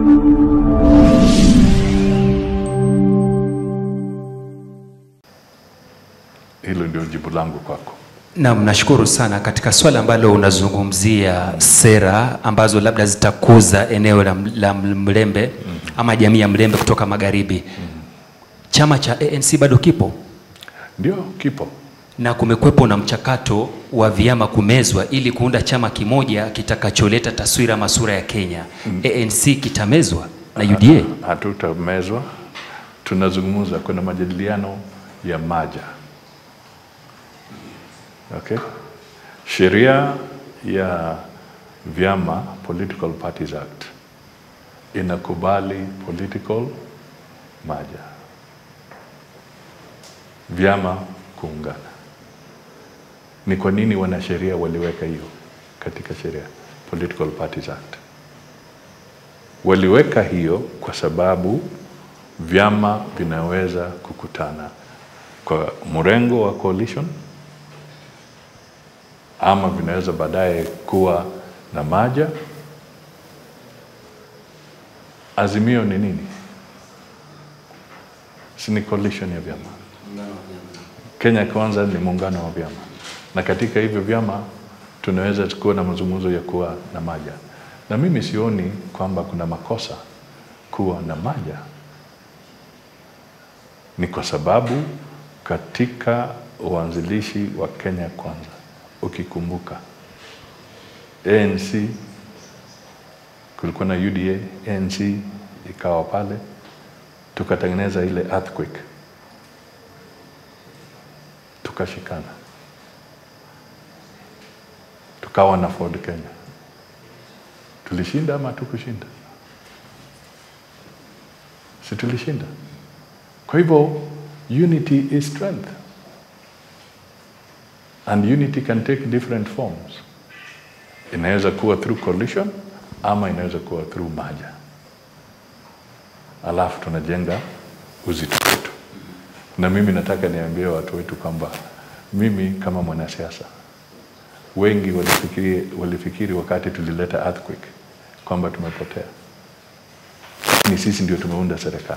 Hilo ndio jibu langu kwako. Naam, nashukuru sana. Katika swala ambalo unazungumzia sera ambazo labda zitakuza eneo la Mlembe ama jamii ya Mlembe kutoka magharibi. Chama cha ANC bado kipo? Ndio, kipo. Na kumekwepo na mchakato wa vyama kumezwa ili kuunda chama kimoja kitakacholeta taswira masura ya Kenya. ANC kitamezwa na UDA? Hatutamezwa. Tunazungumza, kuna majadiliano ya maja. Okay? Sheria ya vyama, Political Parties Act, inakubali political maja, vyama kuungana. Ni kwa nini wanasheria waliweka hiyo katika sheria, Political Parties Act? Waliweka hiyo kwa sababu vyama vinaweza kukutana kwa mrengo wa coalition, ama vinaweza baadaye kuwa na maja. Azimio ni nini? Si ni coalition ya vyama. Kenya Kwanza ni muungano wa vyama. Na katika hivyo vyama tunaweza kuwa na mazungumzo ya kuwa na maja. Na mimi sioni kwamba kuna makosa kuwa na maja. Ni kwa sababu katika uanzilishi wa Kenya Kwanza, ukikumbuka, ANC, kulikuwa na UDA, ANC ikawa pale, tukatengeneza ile earthquake, tukashikana, tukawa na Ford Kenya. Tulishinda ama tukushinda? Si tulishinda. Kwa hivyo, unity is strength. And unity can take different forms. Inaweza kuwa through coalition, ama inaweza kuwa through maja. Alafu tunajenga uzito wetu. Na mimi nataka niambie watu wetu kwamba mimi kama mwanasiasa, wengi walifikiri wakati tulileta earthquake kwamba tumepotea. Ni sisi ndio tumeunda serikali.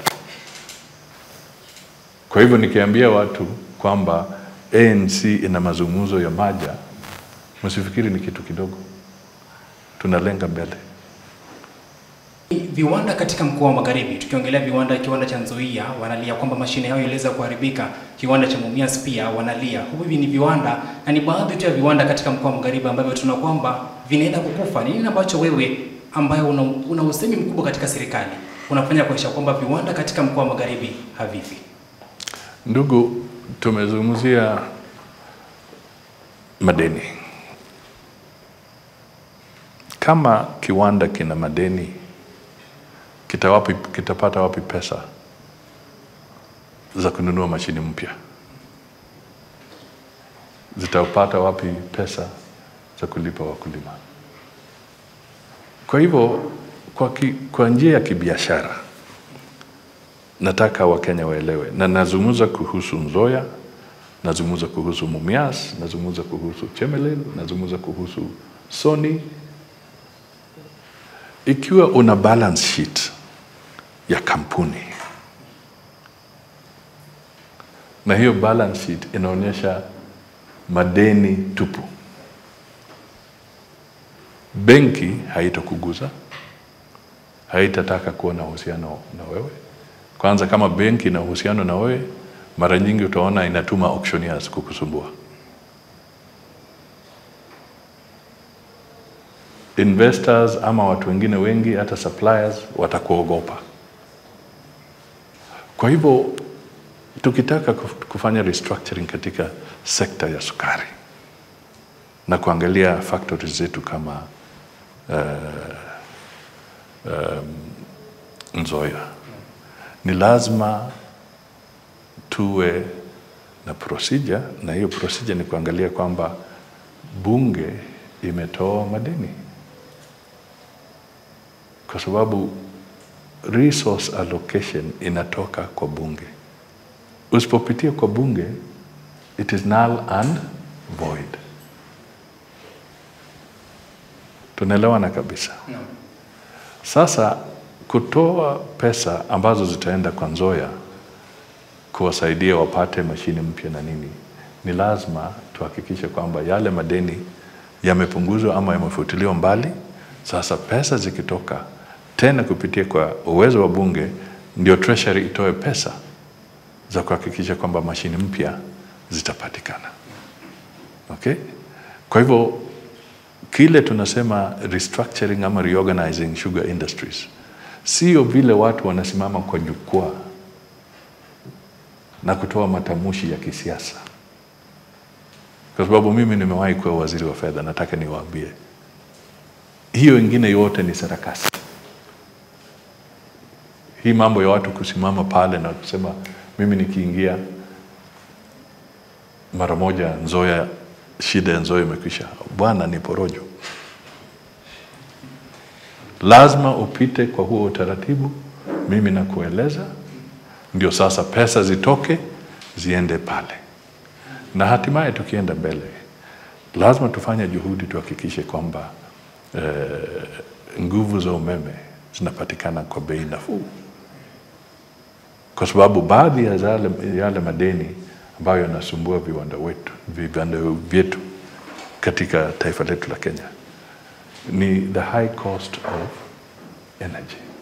Kwa hivyo nikiambia watu kwamba ANC ina mazungumzo ya maja, msifikiri ni kitu kidogo. Tunalenga mbele. Viwanda katika mkoa wa Magharibi, tukiongelea kiwanda cha Nzoia wanalia kwamba mashine yao iliweza kuharibika, kiwanda cha Mumias pia wanalia. Hivi ni viwanda na ni baadhi tu ya viwanda katika mkoa wa Magharibi ambavyo tunaona kwamba vinaenda kukufa. Ni nini ambacho wewe ambaye una usemi mkubwa katika serikali unafanya kuhakikisha kwamba viwanda katika mkoa wa Magharibi havifi? Ndugu, tumezungumzia madeni. Kama kiwanda kina madeni, kitapata wapi pesa za kununua mashini mpya? Zitapata wapi pesa za kulipa wakulima? Kwa hivyo, kwa njia ya kibiashara, nataka Wakenya waelewe, na nazungumza kuhusu Nzoia, nazungumza kuhusu Mumias, nazungumza kuhusu Chemelil, nazungumza kuhusu Sony. Ikiwa una balance sheet ya kampuni, na hiyo balance sheet inaonyesha madeni tupu, benki haitakuguza, haitataka kuwa na uhusiano na wewe. Kwanza, kama benki ina uhusiano na wewe, mara nyingi utaona inatuma auctioneers kukusumbua. Investors ama watu wengine wengi, hata suppliers, watakuogopa. Kwa hivyo, tukitaka kufanya restructuring katika sekta ya sukari na kuangalia factories zetu kama Nzoia, ni lazima tuwe na procedure, na hiyo procedure ni kuangalia kwamba bunge imetoa madeni. Kwa sababu resource allocation inatoka kwa bunge. Usipopitia kwa bunge, it is null and void. Tunaelewana kabisa. No. Sasa kutoa pesa ambazo zitaenda kwa Nzoia kuwasaidia wapate mashine mpya na nini, ni lazima tuhakikishe kwamba yale madeni yamepunguzwa ama yamefutiliwa mbali. Sasa pesa zikitoka tena kupitia kwa uwezo wa bunge, ndio treasury itoe pesa za kuhakikisha kwamba mashine mpya zitapatikana. Okay? Kwa hivyo kile tunasema restructuring ama reorganizing sugar industries, sio vile watu wanasimama kwa jukwaa na kutoa matamushi ya kisiasa. Kwa sababu mimi nimewahi kuwa waziri wa fedha, nataka niwaambie, hiyo ingine yote ni sarakasi. Hii mambo ya watu kusimama pale na kusema mimi nikiingia mara moja Nzoia, shida ya Nzoia imekwisha. Bwana, ni porojo. Lazima upite kwa huo utaratibu, mimi nakueleza, ndio sasa pesa zitoke ziende pale. Na hatimaye tukienda mbele, lazima tufanye juhudi tuhakikishe kwamba nguvu za umeme zinapatikana kwa bei nafuu. Kwa sababu baadhi ya yale madeni ambayo yanasumbua viwanda vyetu katika taifa letu la Kenya ni the high cost of energy.